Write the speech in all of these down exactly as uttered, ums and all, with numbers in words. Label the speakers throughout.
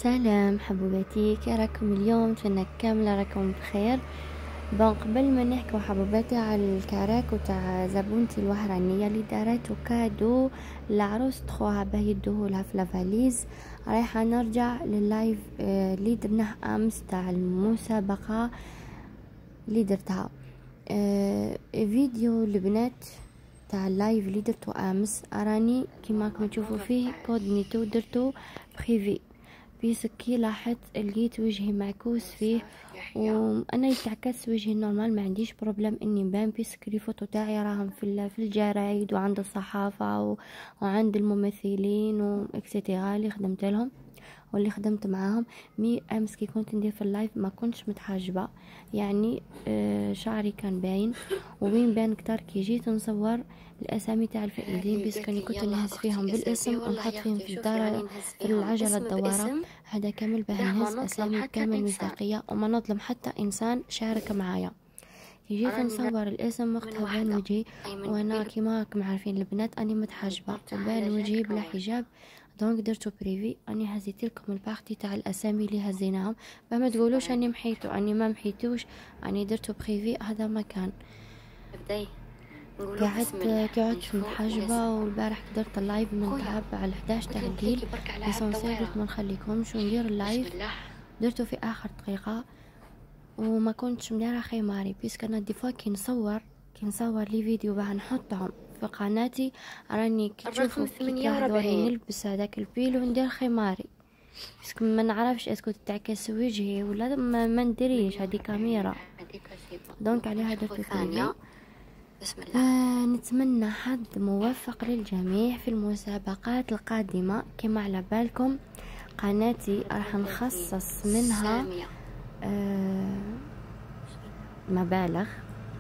Speaker 1: سلام حبوباتي، كي راكم اليوم؟ نتمنى كامله راكم بخير. بون قبل ما نحكوا حبوباتي على الكراك وتاع زبونتي الوهرانيه اللي دارته كادو لعروس خوها باه يدوهولها في لافاليز، رايحه نرجع لللايف اللي درناه امس تاع المسابقه اللي درتها. آه فيديو البنات تاع اللايف اللي درتو امس راني كيما راكم تشوفوا فيه كودنيتو درتو بريفي، بيسك كي لاحظت لقيت وجهي معكوس فيه وانا يتعكس وجهي نورمال، ما عنديش بروبليم اني نبان بيسك لي فوتو تاعي راهم في في الجرايد وعند الصحافه وعند الممثلين واكسيتيرا اللي خدمت لهم واللي خدمت معاهم. مي امس كي كنت ندير في اللايف ما كنتش متحجبه، يعني آه شعري كان باين وين بان كتر كي جيت نصور الاسامي تاع الفائزين، بس كاني كنت نهز فيهم بالاسم ونحط فيهم في الدار في العجله الدواره، هذا كامل باه نهز اسامي كامل مصداقيه وما نظلم حتى انسان شارك معايا. جيت نصور الاسم وقتها بان وجهي وانا كيما راكم عارفين البنات اني متحجبه وبان وجهي بلا حجاب، دونك درتو بريفي. اني هزيت لكم البارتي تاع الاسامي اللي هزيناهم، ما تقولوش اني محيتو، اني ما محيتوش، اني درتو بريفي. هذا مكان قعدت قعدت متحجبه، والبارح درت اللايف من تعب على احداش تاع الليل، ليسونسيال قلت ما نخليكمش وندير اللايف، درتو في اخر دقيقه وما كنتش مديره خيماري، بيسك انا دي فوا كي نصور كي نصور لي فيديو باه نحطهم في قناتي راني كي تشوفوا كي تلاحظوني نلبس هذاك البيل وندير خيماري، بيسك ما نعرفش اسكو تتعكس وجهي ولا ما, ما ندريش، هذه كاميرا دونك عليها درت الفيديو. بسم الله. آه نتمنى حظ موفق للجميع في المسابقات القادمه. كما على بالكم قناتي راح نخصص منها آه مبالغ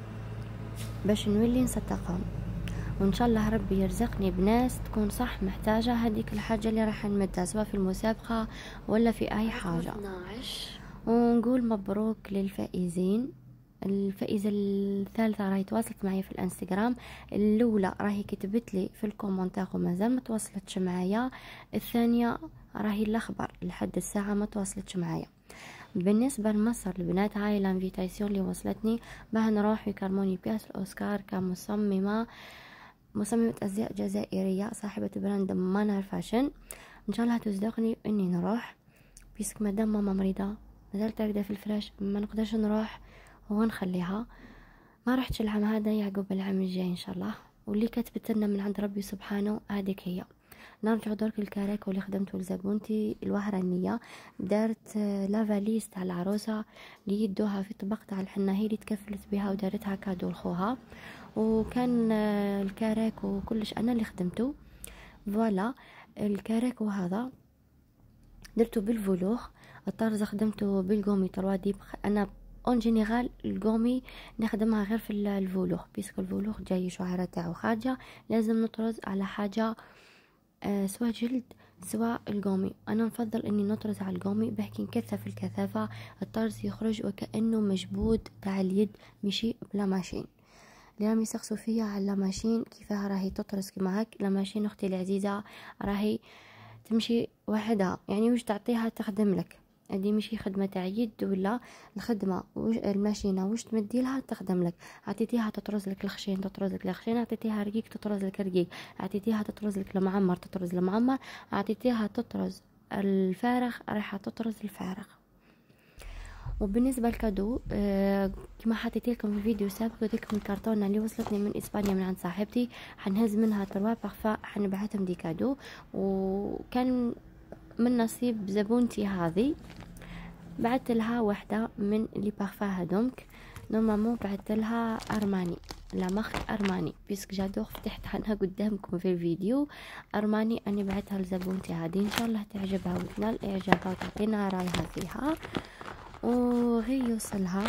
Speaker 1: باش نولي نصدقهم، وان شاء الله ربي يرزقني بناس تكون صح محتاجه هذيك الحاجه اللي راح نمدها سواء في المسابقه ولا في اي حاجه. ونقول مبروك للفائزين. الفائزه الثالثه راهي تواصلت معي في الانستغرام، الاولى راهي كتبت لي في الكومنتار ومازال ما تواصلتش معايا، الثانيه راهي الاخبار لحد الساعه ما تواصلتش معايا. بالنسبه لمصر البنات، هاي الانفيتاسيون اللي وصلتني باه نروح يكرموني بياس الاوسكار كمصممه مصممه ازياء جزائريه صاحبه براند مانر فاشن. ان شاء الله تصدقني اني نروح، بيسك مادام ماما مريضه مازالت راقده في الفراش ما نقدرش نروح ونخليها. ما رحتش العام هذا، يعقوب العام الجاي ان شاء الله، واللي كتبت لنا من عند ربي سبحانه هذيك هي. نرجع درك الكراك واللي خدمته لزبونتي الوهرانيه، دارت لافاليز تاع العروسه اللي يدوها في طبق تاع الحنه، هي اللي تكفلت بها ودارتها كادو لخوها، وكان الكراك وكلش انا اللي خدمته. فوالا الكراك وهذا درته بالفلوخ، الطرز خدمته بالقومي ترواديب. انا اون جينيرال القومي نخدمها غير في الفلوخ، بيسك الفلوخ جاي شعيره تاعو خارجه، لازم نطرز على حاجه آه سواء جلد سواء القومي. انا نفضل اني نطرز على القومي باه كي نكثف الكثافه الطرز يخرج وكانه مجبود تاع اليد مشي بلا ماشين. اللي راهم يسقسوا فيا على ماشين كيفاه راهي تطرز كيما هاك، لا ماشين اختي العزيزه راهي تمشي وحدها، يعني واش تعطيها تخدم لك، هذه ماشي خدمه تاع يد ولا الخدمه وش الماشينه واش تمدي لها تخدم لك. عطيتيها تطرز لك الخشين تطرز لك الخشين، عطيتيها رقيق تطرز لك رقيق، عطيتيها تطرز لك المعمر تطرز المعمر، عطيتيها تطرز الفارغ رايحه تطرز الفارغ. وبالنسبه للكادو آه كما حطيت لكم في فيديو سابق قلت لكم الكرتونه اللي وصلتني من اسبانيا من عند صاحبتي حنهز منها تروا بارفا حنبعثهم دي كادو، وكان من نصيب زبونتي هذه بعثت لها واحده من لي بارفا هذوك. نورمالمون بعثت لها ارماني، لا مارك ارماني، بيسك جادور فتحت عنها قدامكم في الفيديو. ارماني اني بعثها لزبونتي هذه، ان شاء الله تعجبها وتنال اعجابها وتعطينا رايها فيها وغي يوصلها.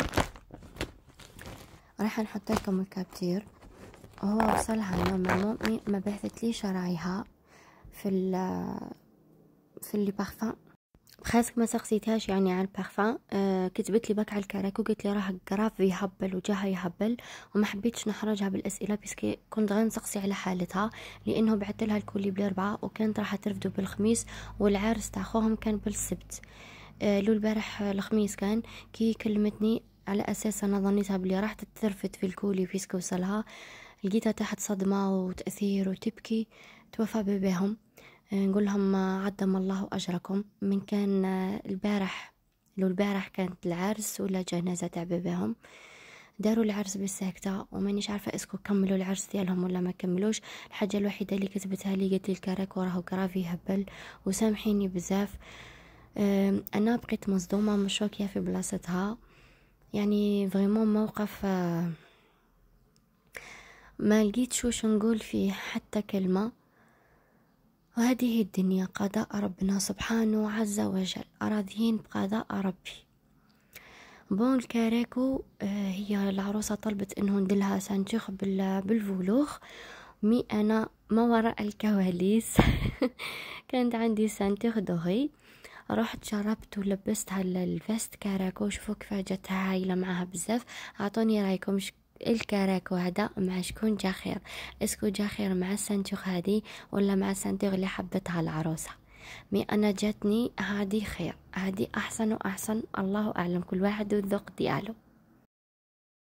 Speaker 1: راح نحط لكم الكابتير، هو وصلها نورمالمون ما بعثت ليش رايها في ال في اللي بارفان خاصك ما سقسيتهاش يعني على البارفان. آه كتبت لي باك على الكراكو، قلت لي راه قراف يهبل وجاها يهبل، وما حبيتش نحرجها بالاسئله بيسكي كنت غير نسقسي على حالتها، لانه بعثت لها الكولي بالاربعاء وكانت راح ترفدو بالخميس، والعرس تاع خوهم كان بالسبت. آه لو البارح الخميس كان كي كلمتني على اساس انا ظنيتها بلي راح تترفد في الكولي بيسكو وصلها، لقيتها تحت صدمه وتاثير وتبكي. توفى باباهم. نقول لهم عدم الله أجركم. من كان البارح، لو البارح كانت العرس ولا جنازة تاع باباهم، داروا العرس بالساكتة، ومانيش عارفة اسكو كملوا العرس ديالهم ولا ما كملوش. الحاجة الوحيدة اللي كتبتها لي قالت لي الكراك وراه كرافي هبل وسامحيني بزاف. انا بقيت مصدومة مشوكية في بلاصتها، يعني فريمون موقف ما لقيتش واش نقول فيه حتى كلمة. وهذه الدنيا قضاء ربنا سبحانه عز وجل، راضيين بقضاء ربي. بون الكراكو آه هي العروسة طلبت انه ندلها سانتوخ بالفولوخ، مي انا ما وراء الكواليس كانت عندي سانتوخ دوغي، رحت جربت ولبستها الفيست كراكو. شوفوا كيف جاتها هايله معاها بزاف. اعطوني رايكم الكراكو هذا مع شكون جا خير؟ اسكو جا خير مع السانتوخ هذه ولا مع السانتوخ اللي حبتها العروسه؟ مي انا جاتني هذه خير، هذه احسن واحسن، الله اعلم، كل واحد والذوق ديالو.